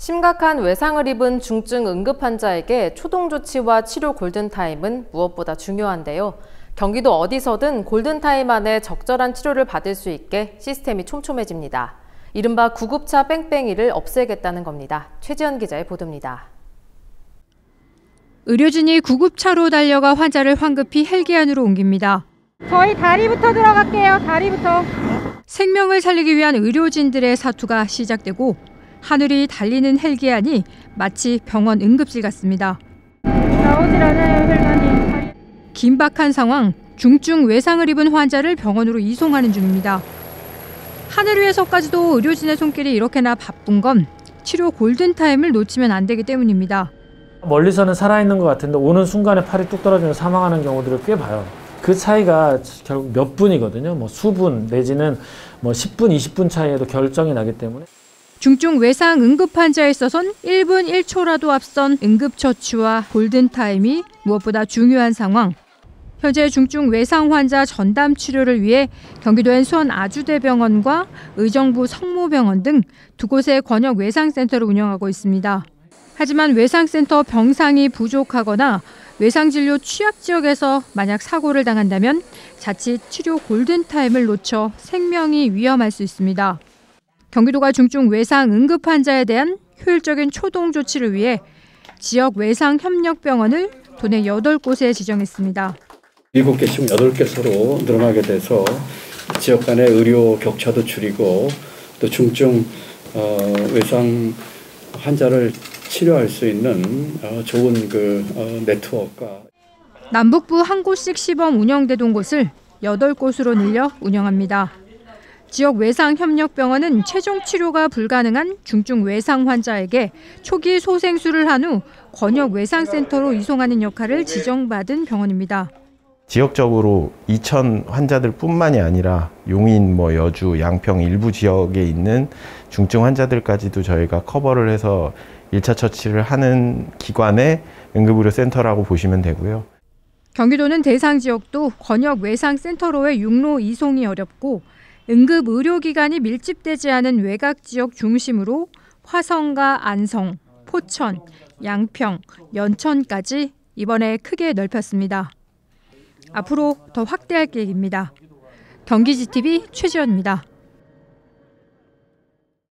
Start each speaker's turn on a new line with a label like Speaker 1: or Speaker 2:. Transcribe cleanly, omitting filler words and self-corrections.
Speaker 1: 심각한 외상을 입은 중증 응급 환자에게 초동 조치와 치료 골든타임은 무엇보다 중요한데요. 경기도 어디서든 골든타임 안에 적절한 치료를 받을 수 있게 시스템이 촘촘해집니다. 이른바 구급차 뺑뺑이를 없애겠다는 겁니다. 최지연 기자의 보도입니다.
Speaker 2: 의료진이 구급차로 달려가 환자를 황급히 헬기 안으로 옮깁니다.
Speaker 3: 저희 다리부터 들어갈게요. 다리부터.
Speaker 2: 생명을 살리기 위한 의료진들의 사투가 시작되고 하늘이 달리는 헬기 안이 마치 병원 응급실 같습니다.
Speaker 3: 나오질 않아요, 혈관이.
Speaker 2: 긴박한 상황, 중증 외상을 입은 환자를 병원으로 이송하는 중입니다. 하늘 위에서까지도 의료진의 손길이 이렇게나 바쁜 건 치료 골든타임을 놓치면 안 되기 때문입니다.
Speaker 4: 멀리서는 살아있는 것 같은데 오는 순간에 팔이 뚝 떨어지면 사망하는 경우들을 꽤 봐요. 그 차이가 결국 몇 분이거든요. 뭐 수분 내지는 뭐 10분, 20분 차이에도 결정이 나기 때문에.
Speaker 2: 중증 외상 응급 환자에 있어선 1분 1초라도 앞선 응급처치와 골든타임이 무엇보다 중요한 상황. 현재 중증 외상 환자 전담 치료를 위해 경기도엔 수원아주대병원과 의정부 성모병원 등 두 곳의 권역 외상센터를 운영하고 있습니다. 하지만 외상센터 병상이 부족하거나 외상진료 취약 지역에서 만약 사고를 당한다면 자칫 치료 골든타임을 놓쳐 생명이 위험할 수 있습니다. 경기도가 중증 외상 응급 환자에 대한 효율적인 초동 조치를 위해 지역 외상협력병원을 도내 8곳에 지정했습니다.
Speaker 5: 7개씩 8개소로 늘어나게 돼서 지역 간의 의료 격차도 줄이고 또 중증 외상 환자를 치료할 수 있는 좋은 네트워크가.
Speaker 2: 남북부 한 곳씩 시범 운영되던 곳을 8곳으로 늘려 운영합니다. 지역 외상협력병원은 최종 치료가 불가능한 중증 외상 환자에게 초기 소생술을 한 후 권역 외상센터로 이송하는 역할을 지정받은 병원입니다.
Speaker 6: 지역적으로 이천 환자들 뿐만이 아니라 용인, 여주, 양평 일부 지역에 있는 중증 환자들까지도 저희가 커버를 해서 1차 처치를 하는 기관의 응급의료센터라고 보시면 되고요. 경기도는 대상 지역도 권역 외상센터로의 육로 이송이 어렵고 응급의료기관이 밀집되지 않은 외곽 지역 중심으로 화성과 안성, 포천, 양평, 연천까지 이번에 크게 넓혔습니다. 앞으로 더 확대할 계획입니다. 경기지TV 최지연입니다.